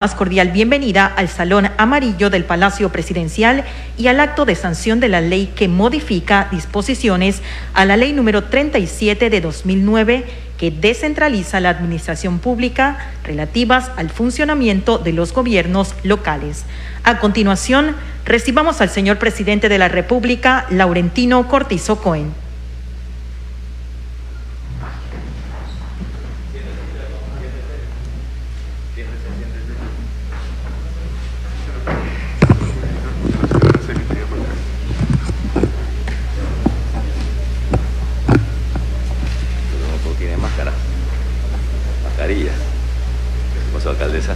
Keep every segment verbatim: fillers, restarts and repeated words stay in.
Más cordial bienvenida al Salón Amarillo del Palacio Presidencial y al acto de sanción de la ley que modifica disposiciones a la ley número treinta y siete de dos mil nueve que descentraliza la administración pública relativas al funcionamiento de los gobiernos locales. A continuación, recibamos al señor Presidente de la República, Laurentino Cortizo Cohen. Alcaldesa.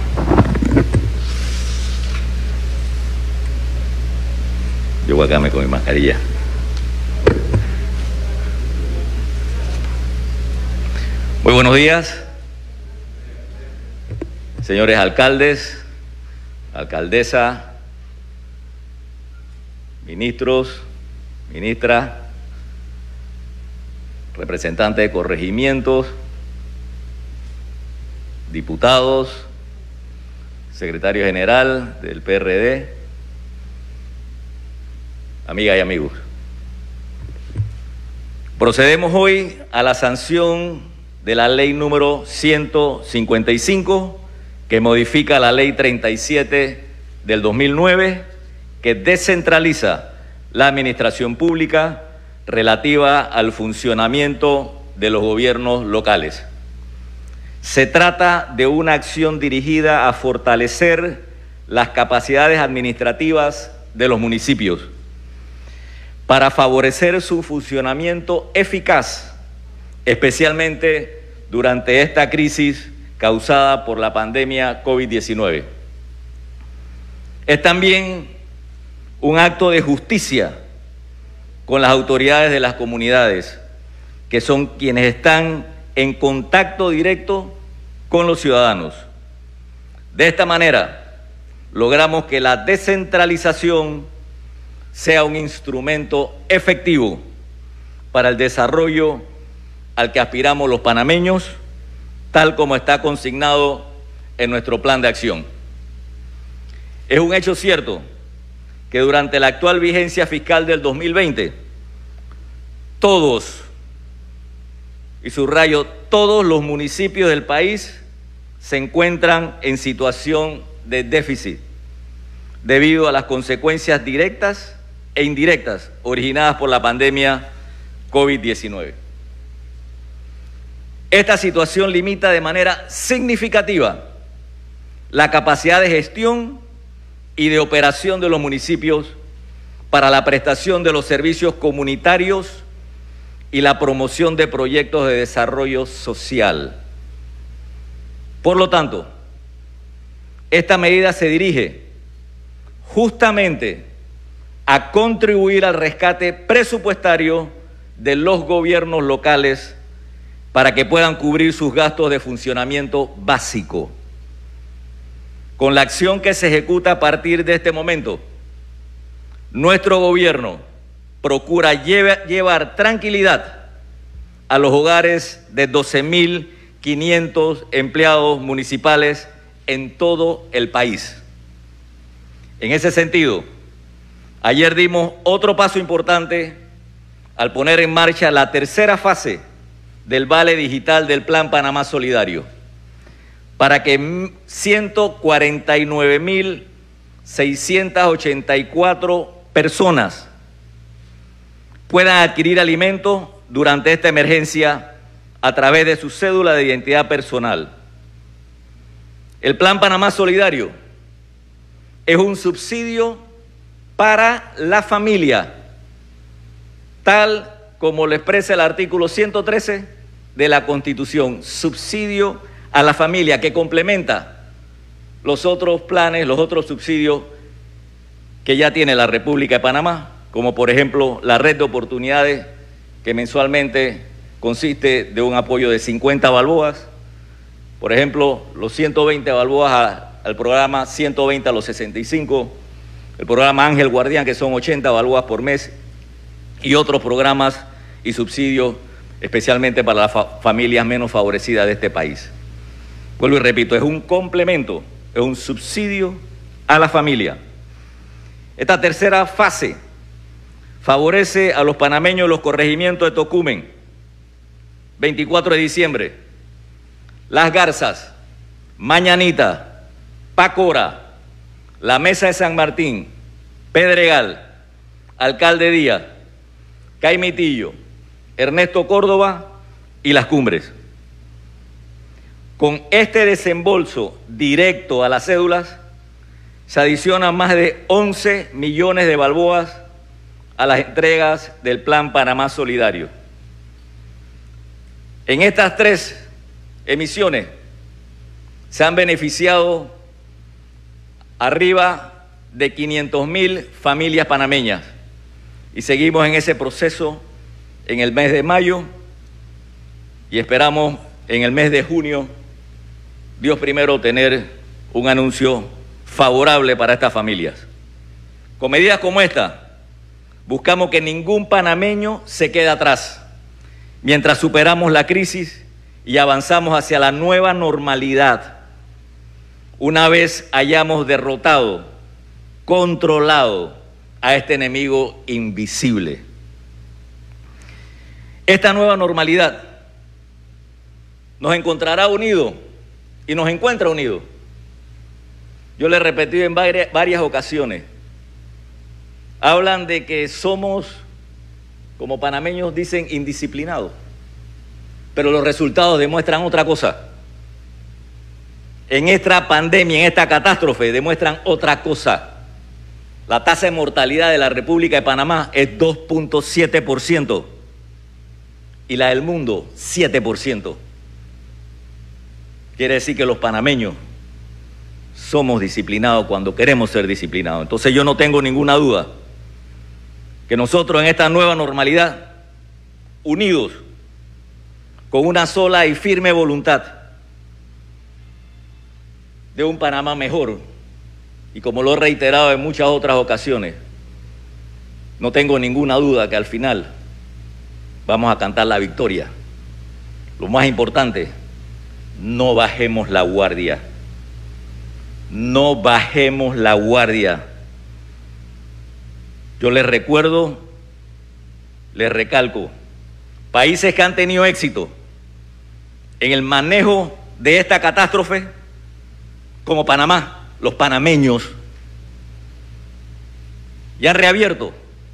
Yo voy a quedarme con mi mascarilla. Muy buenos días, señores alcaldes, alcaldesa, ministros, ministras, representantes de corregimientos, diputados, secretario general del P R D, amigas y amigos. Procedemos hoy a la sanción de la ley número ciento cincuenta y cinco, que modifica la ley treinta y siete del dos mil nueve, que descentraliza la administración pública relativa al funcionamiento de los gobiernos locales. Se trata de una acción dirigida a fortalecer las capacidades administrativas de los municipios para favorecer su funcionamiento eficaz, especialmente durante esta crisis causada por la pandemia COVID diecinueve. Es también un acto de justicia con las autoridades de las comunidades, que son quienes están en contacto directo con los ciudadanos. De esta manera, logramos que la descentralización sea un instrumento efectivo para el desarrollo al que aspiramos los panameños, tal como está consignado en nuestro plan de acción. Es un hecho cierto que durante la actual vigencia fiscal del dos mil veinte, todos, y subrayo, todos los municipios del país se encuentran en situación de déficit debido a las consecuencias directas e indirectas originadas por la pandemia COVID diecinueve. Esta situación limita de manera significativa la capacidad de gestión y de operación de los municipios para la prestación de los servicios comunitarios y la promoción de proyectos de desarrollo social. Por lo tanto, esta medida se dirige justamente a contribuir al rescate presupuestario de los gobiernos locales para que puedan cubrir sus gastos de funcionamiento básico. Con la acción que se ejecuta a partir de este momento, nuestro gobierno procura lleve, llevar tranquilidad a los hogares de doce mil quinientos empleados municipales en todo el país. En ese sentido, ayer dimos otro paso importante al poner en marcha la tercera fase del Vale Digital del Plan Panamá Solidario, para que ciento cuarenta y nueve mil seiscientas ochenta y cuatro personas puedan adquirir alimentos durante esta emergencia a través de su cédula de identidad personal. El Plan Panamá Solidario es un subsidio para la familia, tal como lo expresa el artículo ciento trece de la Constitución, subsidio a la familia, que complementa los otros planes, los otros subsidios que ya tiene la República de Panamá, como por ejemplo la red de oportunidades, que mensualmente consiste de un apoyo de cincuenta balboas, por ejemplo los ciento veinte balboas a, al programa, ciento veinte a los sesenta y cinco, el programa Ángel Guardián, que son ochenta balboas por mes, y otros programas y subsidios especialmente para las fa familias menos favorecidas de este país. Vuelvo y repito, es un complemento es un subsidio a la familia. Esta tercera fase favorece a los panameños de los corregimientos de Tocumen, veinticuatro de diciembre, Las Garzas, Mañanita, Pacora, La Mesa de San Martín, Pedregal, Alcalde Díaz, Caimitillo, Ernesto Córdoba y Las Cumbres. Con este desembolso directo a las cédulas, se adicionan más de once millones de balboas a las entregas del Plan Panamá Solidario. En estas tres emisiones se han beneficiado arriba de quinientas mil familias panameñas y seguimos en ese proceso en el mes de mayo y esperamos en el mes de junio, Dios primero, tener un anuncio favorable para estas familias. Con medidas como esta, buscamos que ningún panameño se quede atrás mientras superamos la crisis y avanzamos hacia la nueva normalidad, una vez hayamos derrotado, controlado a este enemigo invisible. Esta nueva normalidad nos encontrará unidos y nos encuentra unidos. Yo le he repetido en varias, varias ocasiones, hablan de que somos, como panameños dicen, indisciplinados, pero los resultados demuestran otra cosa. En esta pandemia, en esta catástrofe, demuestran otra cosa. La tasa de mortalidad de la República de Panamá es dos punto siete por ciento y la del mundo siete por ciento. Quiere decir que los panameños somos disciplinados cuando queremos ser disciplinados. Entonces yo no tengo ninguna duda que nosotros en esta nueva normalidad, unidos, con una sola y firme voluntad de un Panamá mejor, y como lo he reiterado en muchas otras ocasiones, no tengo ninguna duda que al final vamos a cantar la victoria. Lo más importante, no bajemos la guardia. No bajemos la guardia. Yo les recuerdo, les recalco, países que han tenido éxito en el manejo de esta catástrofe, como Panamá, los panameños, ya han reabierto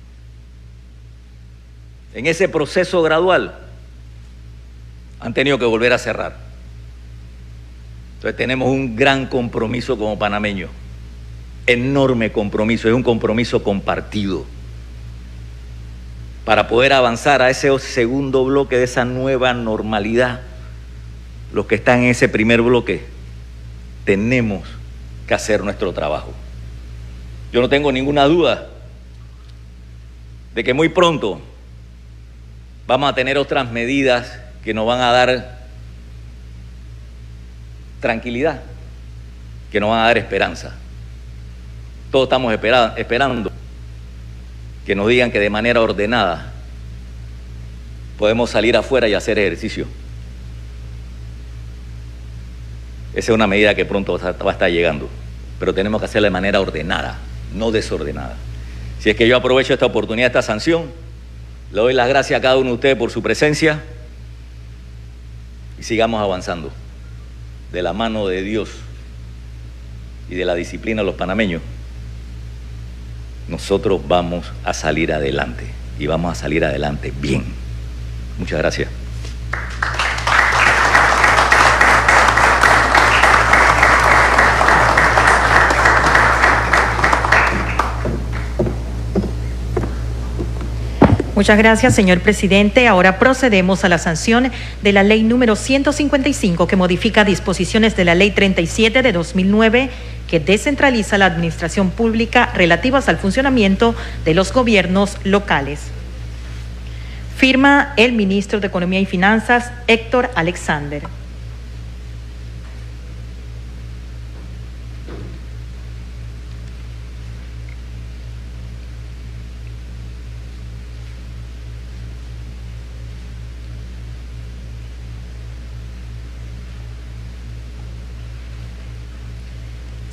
en ese proceso gradual, han tenido que volver a cerrar. Entonces tenemos un gran compromiso como panameños, enorme compromiso, es un compromiso compartido para poder avanzar a ese segundo bloque de esa nueva normalidad. Los que están en ese primer bloque, tenemos que hacer nuestro trabajo. Yo no tengo ninguna duda de que muy pronto vamos a tener otras medidas que nos van a dar tranquilidad, que nos van a dar esperanza. Todos estamos espera, esperando que nos digan que de manera ordenada podemos salir afuera y hacer ejercicio. Esa es una medida que pronto va a estar llegando, pero tenemos que hacerla de manera ordenada, no desordenada. Si es que yo aprovecho esta oportunidad, esta sanción, le doy las gracias a cada uno de ustedes por su presencia y sigamos avanzando de la mano de Dios y de la disciplina de los panameños. Nosotros vamos a salir adelante y vamos a salir adelante bien. Muchas gracias. Muchas gracias, señor presidente. Ahora procedemos a la sanción de la ley número ciento cincuenta y cinco, que modifica disposiciones de la ley treinta y siete de dos mil nueve, que descentraliza la administración pública relativas al funcionamiento de los gobiernos locales. Firma el ministro de Economía y Finanzas, Héctor Alexander.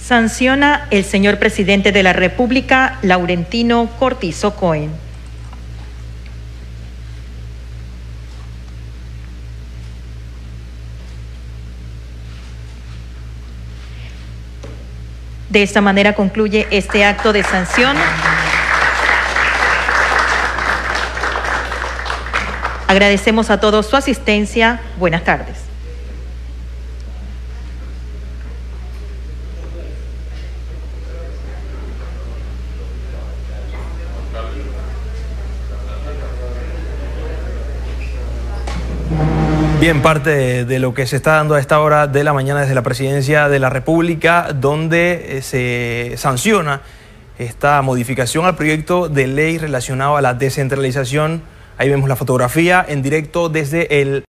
Sanciona el señor presidente de la República, Laurentino Cortizo Cohen. De esta manera concluye este acto de sanción. Agradecemos a todos su asistencia. Buenas tardes. Bien, parte de, de lo que se está dando a esta hora de la mañana desde la Presidencia de la República, donde eh, se sanciona esta modificación al proyecto de ley relacionado a la descentralización. Ahí vemos la fotografía en directo desde el